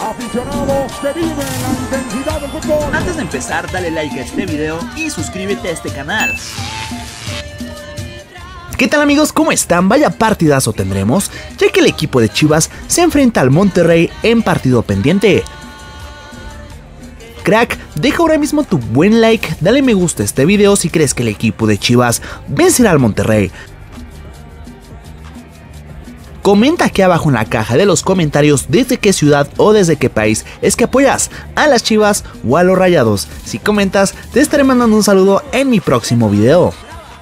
Aficionados que viven la intensidad del fútbol. Antes de empezar, dale like a este video y suscríbete a este canal. ¿Qué tal amigos? ¿Cómo están? Vaya partidazo tendremos, ya que el equipo de Chivas se enfrenta al Monterrey en partido pendiente. Crack, deja ahora mismo tu buen like, dale me gusta a este video si crees que el equipo de Chivas vencerá al Monterrey. Comenta aquí abajo en la caja de los comentarios desde qué ciudad o desde qué país es que apoyas a las Chivas o a los Rayados. Si comentas, te estaré mandando un saludo en mi próximo video.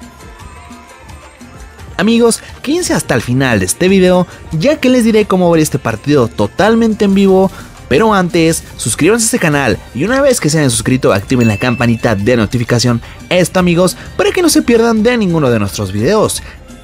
Amigos, quédense hasta el final de este video, ya que les diré cómo ver este partido totalmente en vivo. Pero antes, suscríbanse a este canal y una vez que se hayan suscrito, activen la campanita de notificación. Esto amigos, para que no se pierdan de ninguno de nuestros videos.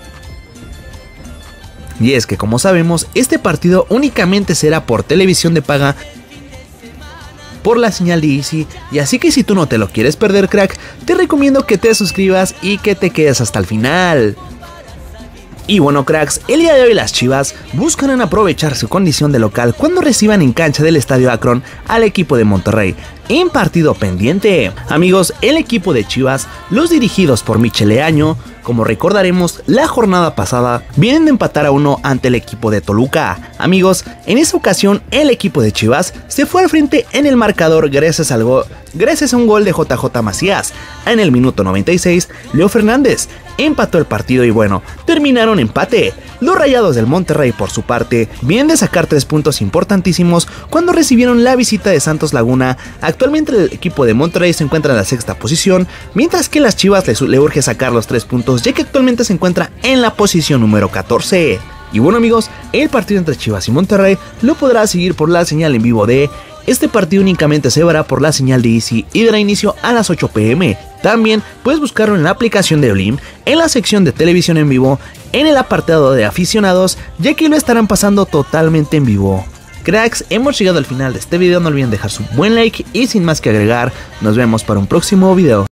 Y es que como sabemos, este partido únicamente será por televisión de paga, por la señal de Easy, y así que si tú no te lo quieres perder, crack, te recomiendo que te suscribas y que te quedes hasta el final. Y bueno cracks, el día de hoy las Chivas buscarán aprovechar su condición de local cuando reciban en cancha del Estadio Akron al equipo de Monterrey en partido pendiente. Amigos, el equipo de Chivas, los dirigidos por Michel Leaño, como recordaremos, la jornada pasada vienen de empatar a 1 ante el equipo de Toluca. Amigos, en esa ocasión el equipo de Chivas se fue al frente en el marcador gracias a un gol de JJ Macías. En el minuto 96, Leo Fernández empató el partido y bueno, terminaron empate. Los Rayados del Monterrey por su parte vienen de sacar 3 puntos importantísimos cuando recibieron la visita de Santos Laguna. Actualmente el equipo de Monterrey se encuentra en la sexta posición, mientras que las Chivas le urge sacar los 3 puntos ya que actualmente se encuentra en la posición número 14. Y bueno amigos, el partido entre Chivas y Monterrey lo podrás seguir por la señal en vivo de... Este partido únicamente se verá por la señal de Easy y dará inicio a las 8 p.m. También puedes buscarlo en la aplicación de Blim, en la sección de televisión en vivo, en el apartado de aficionados, ya que lo estarán pasando totalmente en vivo. Cracks, hemos llegado al final de este video, no olviden dejar su buen like y sin más que agregar, nos vemos para un próximo video.